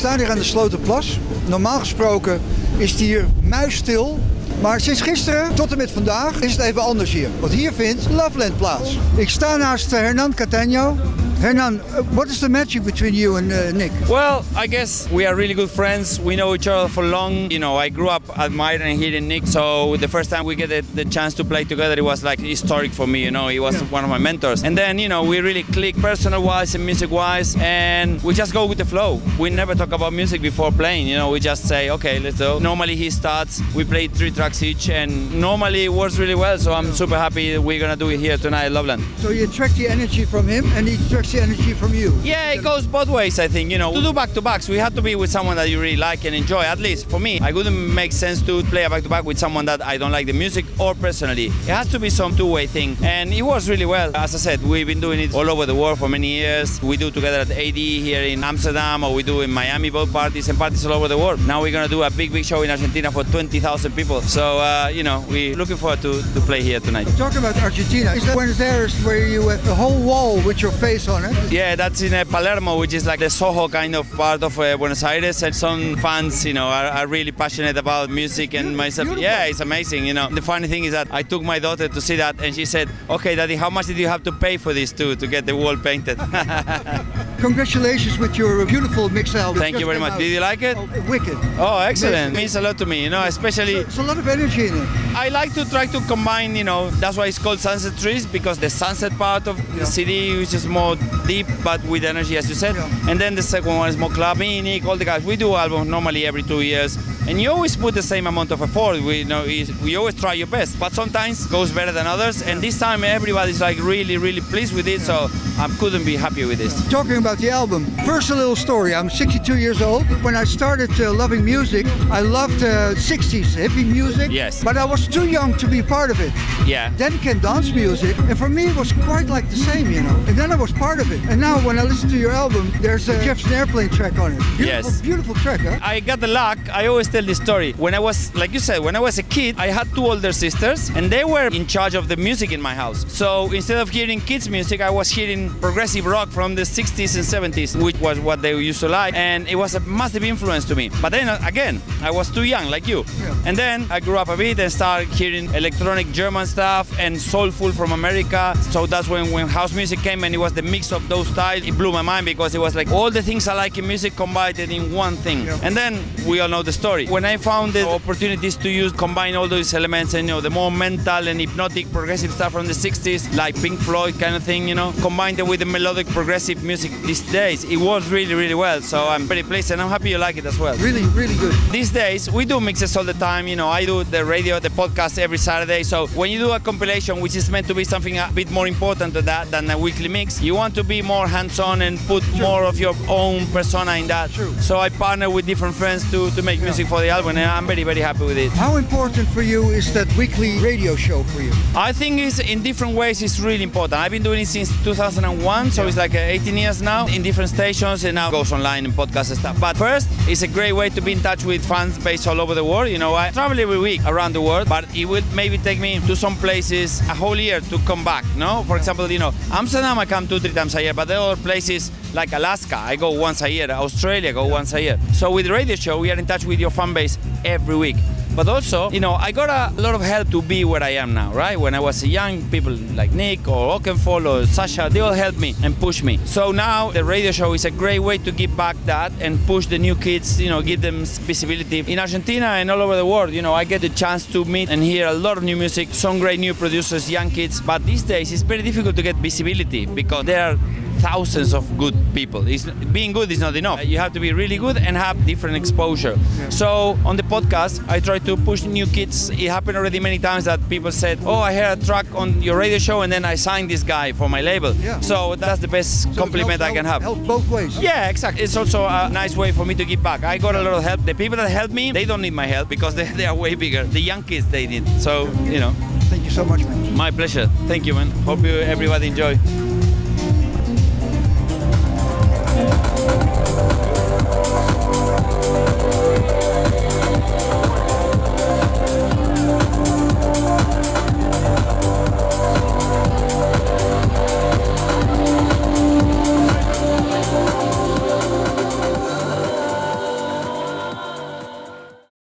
staan hier aan de Sloterplas. Normaal gesproken is het hier muisstil. Maar sinds gisteren tot en met vandaag is het even anders hier. Want hier vindt Loveland plaats. Ik sta naast Hernan Cattaneo. Hernan, what is the magic between you and Nick? Well, I guess we are really good friends. We know each other for long. You know, I grew up admiring here in Nick. So the first time we get the chance to play together, it was like historic for me. You know, he was one of my mentors. And then, you know, we really click personal-wise and music-wise. And we just go with the flow. We never talk about music before playing. You know, we just say, okay, let's go. Normally he starts. We play 3 tracks each. And normally it works really well. So I'm super happy that we're going to do it here tonight at Loveland. So you attract the energy from him and he attracts the energy from you. Yeah, it goes both ways, I think. You know, to do back-to-backs, we have to be with someone that you really like and enjoy. At least for me, I wouldn't make sense to play a back-to-back with someone that I don't like the music or personally. It has to be some two-way thing. And it works really well. As I said, we've been doing it all over the world for many years. We do together at AD here in Amsterdam, or we do in Miami, both parties and parties all over the world. Now we're going to do a big show in Argentina for 20,000 people. So, you know, we're looking forward to play here tonight. Talking about Argentina, is that Buenos Aires where you have the whole wall with your face on it? Yeah, that's in Palermo, which is like the Soho kind of part of Buenos Aires. And some fans, you know, are really passionate about music and myself. Yeah, it's amazing, you know. The funny thing is that I took my daughter to see that and she said, okay, Daddy, how much did you have to pay for this to get the wall painted? Congratulations with your beautiful mix album. Thank you very much. Did you like it? Oh, wicked. Oh, excellent. It means a lot to me, you know, especially... It's a lot of energy in it. I like to try to combine, you know, that's why it's called Sunset Trees, because the sunset part of the CD is just more deep, but with energy, as you said. And then the second one is more club. Me, Nick, all the guys, we do albums normally every 2 years. And you always put the same amount of effort. We always try your best, but sometimes it goes better than others. And this time everybody's like really pleased with it, so I couldn't be happier with this. Talking about the album, first a little story. I'm 62 years old. When I started loving music, I loved 60s hippie music. Yes. But I was too young to be part of it. Yeah. Then came dance music, and for me it was quite like the same, you know. And then I was part of it. And now when I listen to your album, there's a Jefferson Airplane track on it. Beautiful track, huh? I got the luck. I always tell this story. When I was, like you said, when I was a kid, I had 2 older sisters, and they were in charge of the music in my house. So instead of hearing kids music, I was hearing progressive rock from the 60s and 70s, which was what they used to like, and it was a massive influence to me. But then again, I was too young, like you. Yeah. And then I grew up a bit and started hearing electronic German stuff and soulful from America. So that's when house music came, and it was the mix of those styles. It blew my mind because it was like all the things I like in music combined in one thing. Yeah. And then we all know the story. When I found the opportunities to combine all those elements and, you know, the more mental and hypnotic progressive stuff from the 60s, like Pink Floyd kind of thing, you know, combined it with the melodic progressive music these days, it works really well. So I'm very pleased, and I'm happy you like it as well. Really good. These days, we do mixes all the time. You know, I do the radio, the podcast every Saturday. So when you do a compilation, which is meant to be something a bit more important than a weekly mix, you want to be more hands-on and put more of your own persona in that. True. So I partner with different friends to make music for the album, and I'm very happy with it. How important for you is that weekly radio show for you? I think it's in different ways it's really important. I've been doing it since 2001, so it's like 18 years now in different stations, and now it goes online and podcasts and stuff. But first, it's a great way to be in touch with fans based all over the world. You know, I travel every week around the world, but it would maybe take me to some places a whole year to come back, no? For example, you know, Amsterdam I come 2-3 times a year, but there are other places like Alaska, I go once a year, Australia, I go once a year. So with the radio show, we are in touch with your fan base every week. But also, you know, I got a lot of help to be where I am now, right? When I was young, people like Nick or Oakenfold or Sasha, they all helped me and pushed me. So now the radio show is a great way to give back that and push the new kids, you know, give them visibility. In Argentina and all over the world, you know, I get the chance to meet and hear a lot of new music, some great new producers, young kids. But these days, it's very difficult to get visibility because there are thousands of good people. Being good is not enough. You have to be really good and have different exposure. Yeah. So on the podcast, I try to push new kids. It happened already many times that people said, oh, I heard a track on your radio show and then I signed this guy for my label. Yeah. So that's the best compliment I can have. Help both ways. Yeah, exactly. It's also a nice way for me to give back. I got a lot of help. The people that help me, they don't need my help because they are way bigger. The young kids, they need. So, you know. Thank you so much, man. My pleasure. Thank you, man. Hope everybody enjoy.